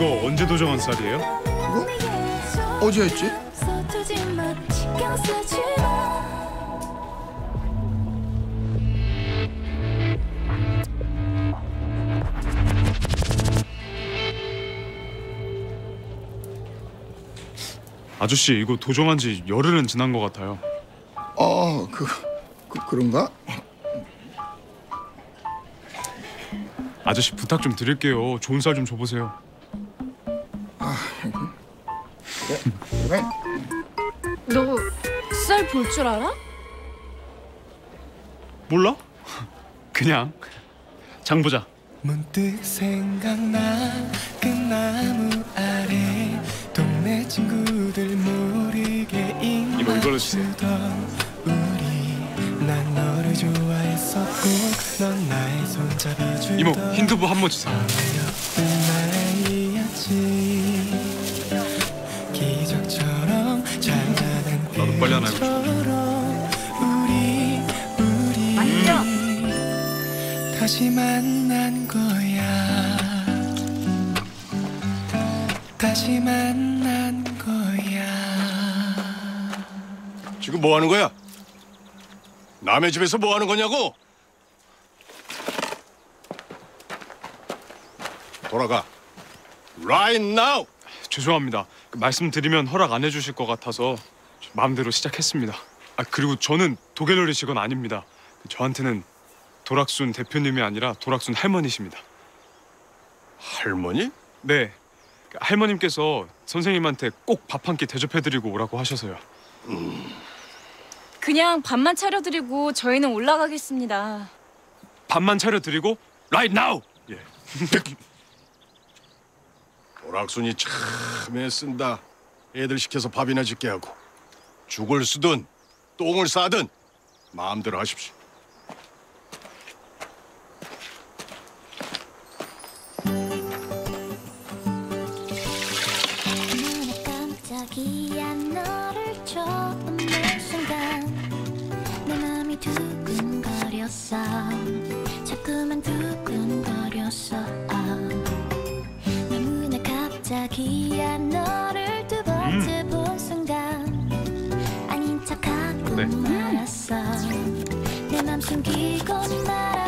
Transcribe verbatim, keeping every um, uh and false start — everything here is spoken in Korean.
이거 언제 도정한 쌀이에요? 그거? 어제 했지? 아저씨 이거 도정한 지 열흘은 지난 것 같아요. 어, 그, 그 그런가? 아저씨 부탁 좀 드릴게요. 좋은 쌀 좀 줘보세요. 아, 그래, 그래. 너 쌀 볼 줄 알아? 몰라? 그냥 장 보자. 문득 생각나 그 나무 아래 동네 친구들 모르게 이모 이걸로 주세요. 우리 난 너를 좋아했었고 넌 나의 손잡이 주던 이모 힌트부 한 번 주세요. 나이였지 기적처럼 잘 자란 나도 빨리 하나 해보자. 우리 우리 앉아. 다시 만난 거야 다시 만난 거야. 지금 뭐 하는 거야? 남의 집에서 뭐 하는 거냐고? 돌아가. Right now. 죄송합니다. 그 말씀드리면 허락 안 해주실 것 같아서 마음대로 시작했습니다. 아 그리고 저는 도갤러리식은 아닙니다. 저한테는 도락순 대표님이 아니라 도락순 할머니십니다. 할머니? 네, 할머님께서 선생님한테 꼭 밥 한 끼 대접해드리고 오라고 하셔서요. 음. 그냥 밥만 차려드리고 저희는 올라가겠습니다. 밥만 차려드리고 right now. 예. 오락순이 참 애쓴다. 애들 시켜서 밥이나 짓게 하고 죽을 쓰든 똥을 싸든 마음대로 하십시오. 눈에 깜짝이야 너를 처음 본 순간 내 맘이 두근거렸어 자꾸만 두근거렸어 너무나 갑자기야 너를 두 번째 음. 본 순간 아닌 척하고 네. 말았어 내 맘 숨기고 말았어